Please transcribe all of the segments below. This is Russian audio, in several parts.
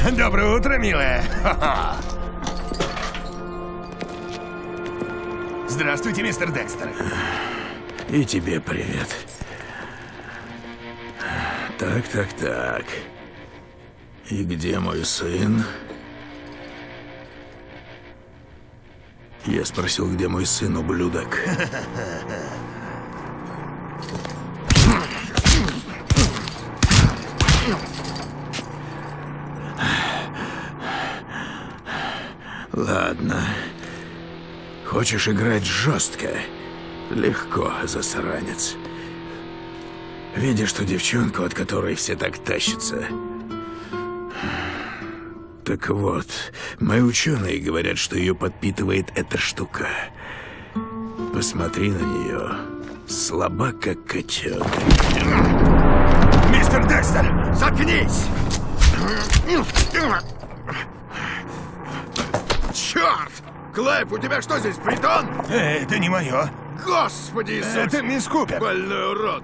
Доброе утро, милая. Здравствуйте, мистер Декстер. И тебе привет. Так. И где мой сын? Я спросил, где мой сын, ублюдок. Ладно. Хочешь играть жестко? Легко, засранец. Видишь ту девчонку, от которой все так тащатся? Так вот, мои ученые говорят, что ее подпитывает эта штука. Посмотри на нее. Слаба, как котенок. Мистер Декстер, заткнись! Черт! Клайв, у тебя что здесь, притон? Это не мое. Господи Иисус! Это мисс Купер. Больной урод!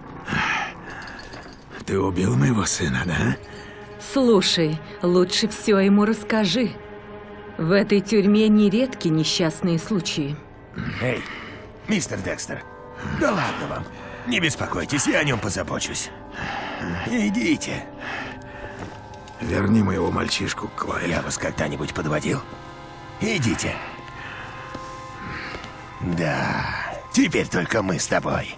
Ты убил моего сына, да? Слушай, лучше все ему расскажи. В этой тюрьме нередки несчастные случаи. Эй, мистер Декстер, да ладно вам. Не беспокойтесь, я о нем позабочусь. Идите. Верни моего мальчишку, Клайв. Я вас когда-нибудь подводил? Идите. Да, теперь только мы с тобой.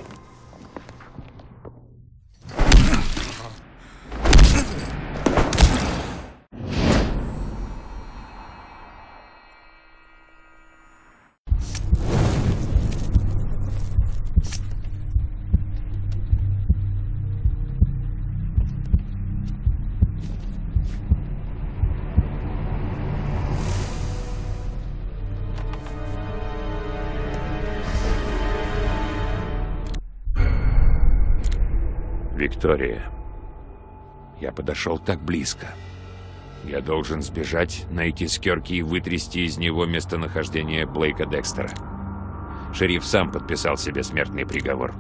Виктория. Я подошел так близко. Я должен сбежать, найти Скёрки и вытрясти из него местонахождение Блейка Декстера. Шериф сам подписал себе смертный приговор.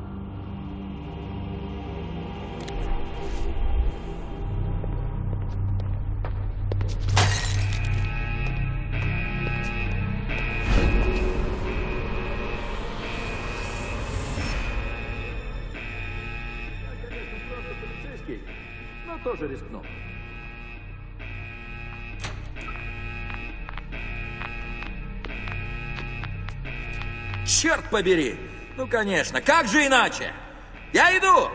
Но тоже рискнул. Черт побери! Ну, конечно, как же иначе? Я иду!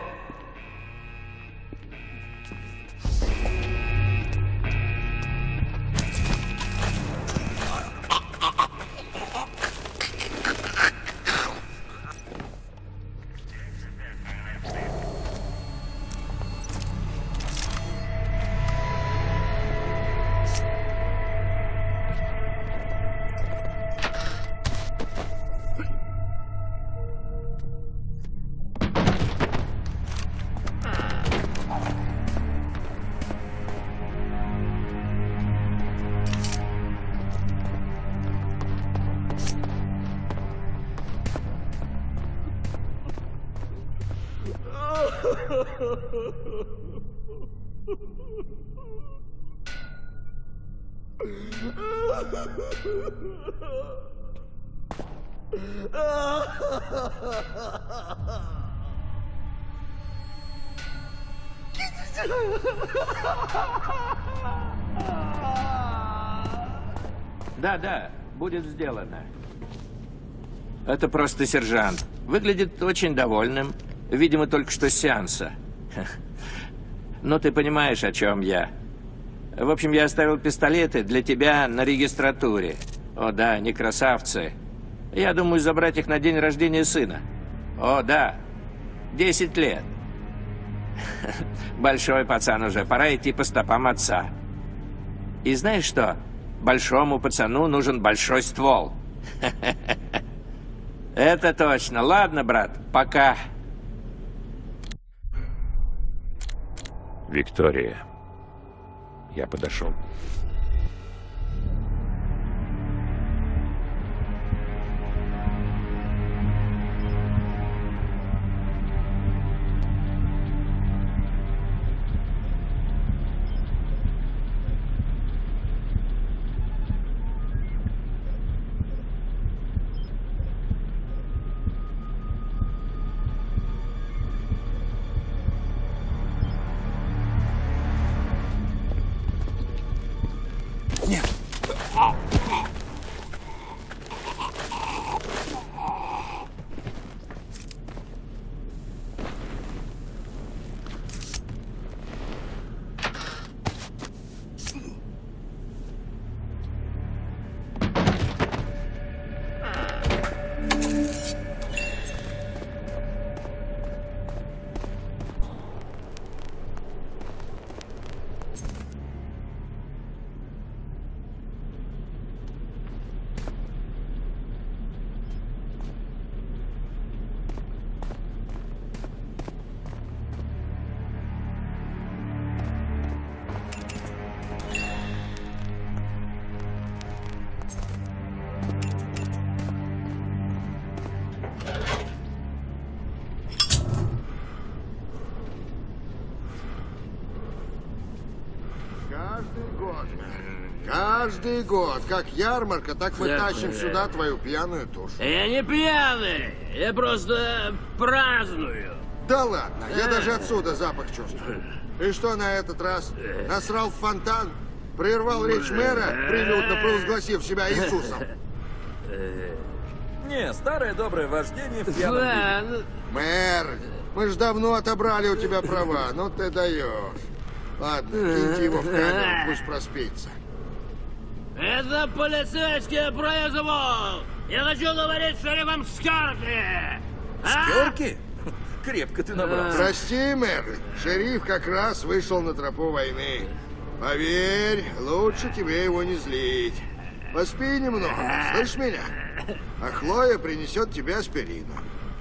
Да, будет сделано. Это просто сержант. Выглядит очень довольным. Видимо, только что с сеанса. Но ты понимаешь, о чем я. В общем, я оставил пистолеты для тебя на регистратуре. О да, они красавцы. Я думаю забрать их на день рождения сына. О да, 10 лет. Большой пацан уже, пора идти по стопам отца. И знаешь что? Большому пацану нужен большой ствол. Это точно. Ладно, брат, пока. Виктория. Я подошел. год, каждый год. Как ярмарка, так мы тащим сюда твою пьяную тушу. Я не пьяный, я просто праздную. Да ладно, я даже отсюда запах чувствую. И что на этот раз? Насрал в фонтан? Прервал речь мэра, прилюдно провозгласив себя Иисусом? Не, старое доброе вождение в пьяном виде. Мэр, мы ж давно отобрали у тебя права, ну ты даешь. Ладно, киньте его в камеру, пусть проспится. Это полицейский произвол! Я хочу говорить с шерифом Скёрки! Скёрки? Крепко ты набрался. Прости, мэр, шериф как раз вышел на тропу войны. Поверь, лучше тебе его не злить. Поспи немного, слышь меня? А Хлоя принесет тебе аспирину.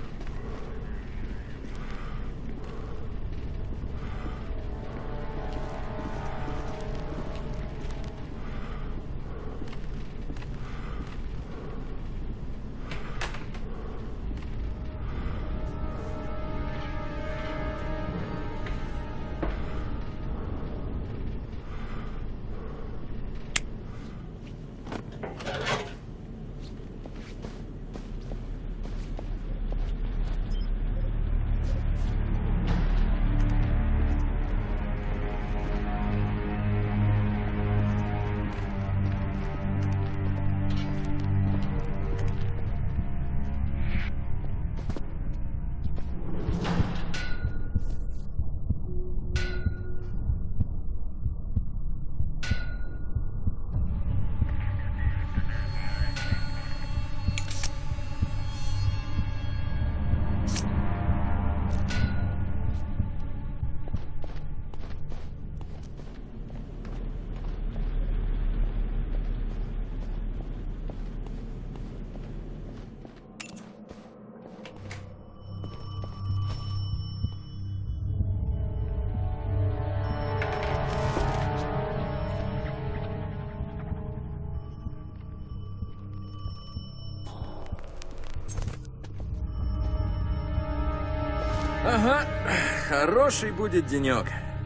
Ага, хороший будет денек.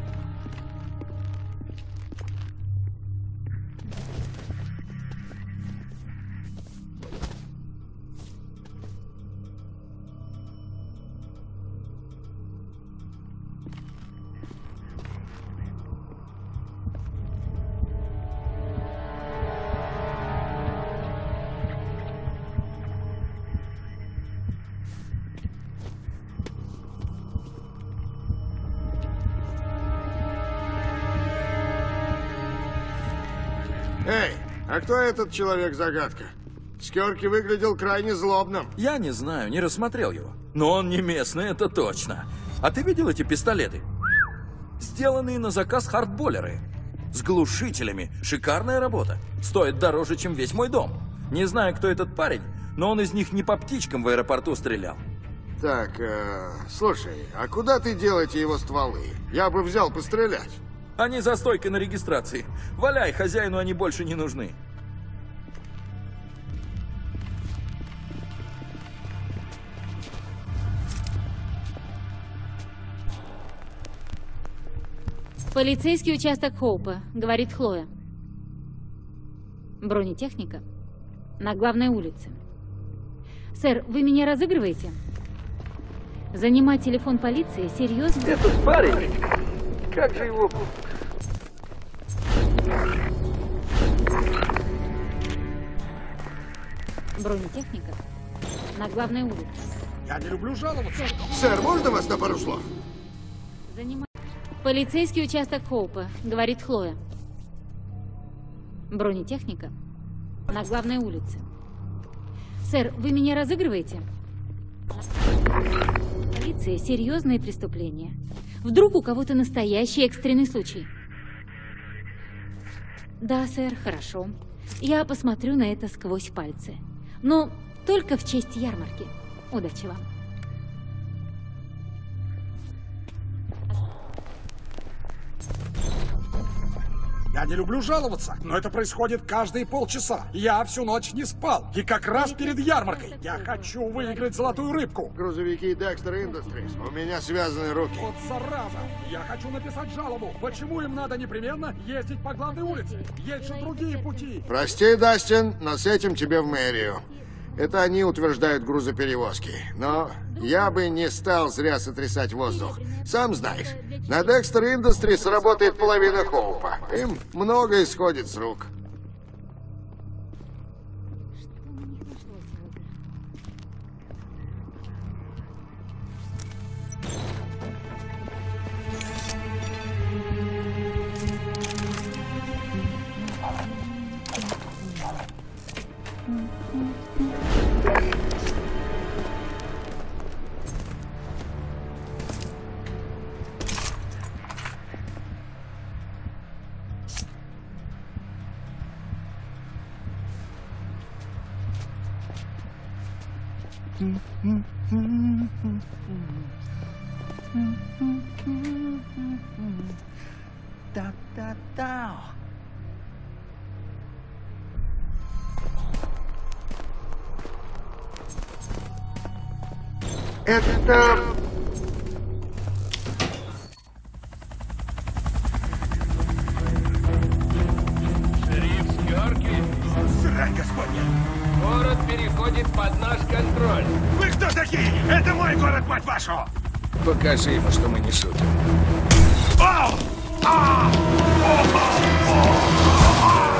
Эй, а кто этот человек-загадка? Скёрки выглядел крайне злобным. Я не знаю, не рассмотрел его. Но он не местный, это точно. А ты видел эти пистолеты? Сделанные на заказ хардболлеры. С глушителями. Шикарная работа. Стоит дороже, чем весь мой дом. Не знаю, кто этот парень, но он из них не по птичкам в аэропорту стрелял. Так, слушай, а куда ты дел эти его стволы? Я бы взял пострелять. Они за стойкой на регистрации. Валяй, хозяину они больше не нужны. Полицейский участок Хоупа, говорит Хлоя. Бронетехника на главной улице. Сэр, вы меня разыгрываете? Занимать телефон полиции серьезно? Этот парень, как же его... Бронетехника на главной улице. Я не люблю жаловаться. Сэр, можно вас на пару слов? Занимать... Полицейский участок Хоупа, говорит Хлоя. Бронетехника на главной улице. Сэр, вы меня разыгрываете? Полиция, серьезные преступления. Вдруг у кого-то настоящий экстренный случай. Да, сэр, хорошо. Я посмотрю на это сквозь пальцы. Но только в честь ярмарки. Удачи вам. Я не люблю жаловаться, но это происходит каждые полчаса. Я всю ночь не спал. И как раз перед ярмаркой. Я хочу выиграть золотую рыбку. Грузовики Dexter Industries. У меня связаны руки. Вот зараза! Я хочу написать жалобу. Почему им надо непременно ездить по главной улице? Есть же другие пути. Прости, Дастин, но с этим тебе в мэрию. Это они утверждают грузоперевозки. Но я бы не стал зря сотрясать воздух. Сам знаешь, на Dexter Industries работает половина Хоупа. Им многое сходит с рук. Это... Шериф Скёрки, Срань, господня! город переходит под наш контроль. Вы кто такие? Это мой город, мать вашу! Покажи ему, что мы не шутим. Ау! А! О! О!